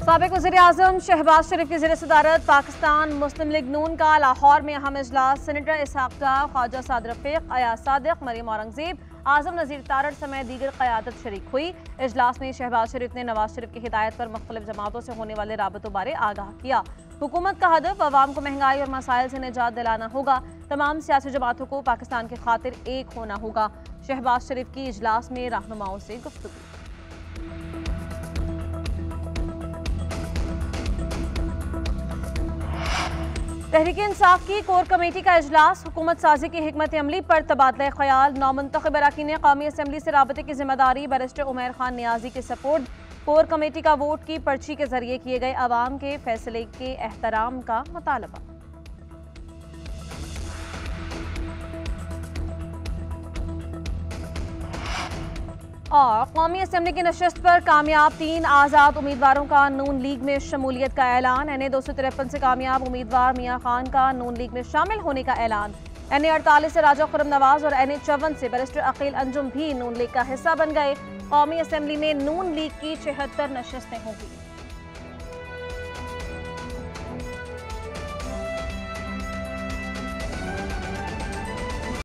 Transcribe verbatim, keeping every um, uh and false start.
साबिक वज़ीर-ए-आज़म शहबाज शरीफ की ज़ेर सदारत पाकिस्तान मुस्लिम लीग नून का लाहौर में अहम इजलास। सेनेटर इसहाक डार, ख्वाजा साद रफीक, अयाज सादिक, मरीम औरंगज़ेब, आज़म नज़ीर तारड़ समेत दीगर क़यादत शरीक हुई। इजलास में शहबाज शरीफ ने नवाज शरीफ की हिदायत पर मुख्तलिफ जमातों से होने वाले राबतों बारे आगाह किया। हुकूमत का हदफ अवाम को महंगाई और मसाइल से निजात दिलाना होगा। तमाम सियासी जमातों को पाकिस्तान की खातिर एक होना होगा। शहबाज शरीफ की इजलास में रहनुमाओं से गुफ्तगू। तहरीक इंसाफ की कोर कमेटी का इजलास। हुकूमत साजी की हिकमत अमली पर तबादला ख्याल। नौमुंतखब अरकान कौमी असम्बली से राबते की जिम्मेदारी बैरिस्टर उमैर खान नियाजी के सपोर्ट। कोर कमेटी का वोट की पर्ची के जरिए किए गए अवाम के फैसले के एहतराम का मुतालबा। और कौमी असम्बली की नशस्त पर कामयाब तीन आज़ाद उम्मीदवारों का नून लीग में शमूलियत का ऐलान। एन ए दो सौ तिरपन से कामयाब उम्मीदवार मियाँ खान का नून लीग में शामिल होने का ऐलान। एन ए अड़तालीस से राजा खुर्रम नवाज और एन ए चौवन से बैरिस्टर अकील अंजुम भी नून लीग का हिस्सा बन गए। कौमी असम्बली में नून लीग की छिहत्तर नशस्तें होंगी।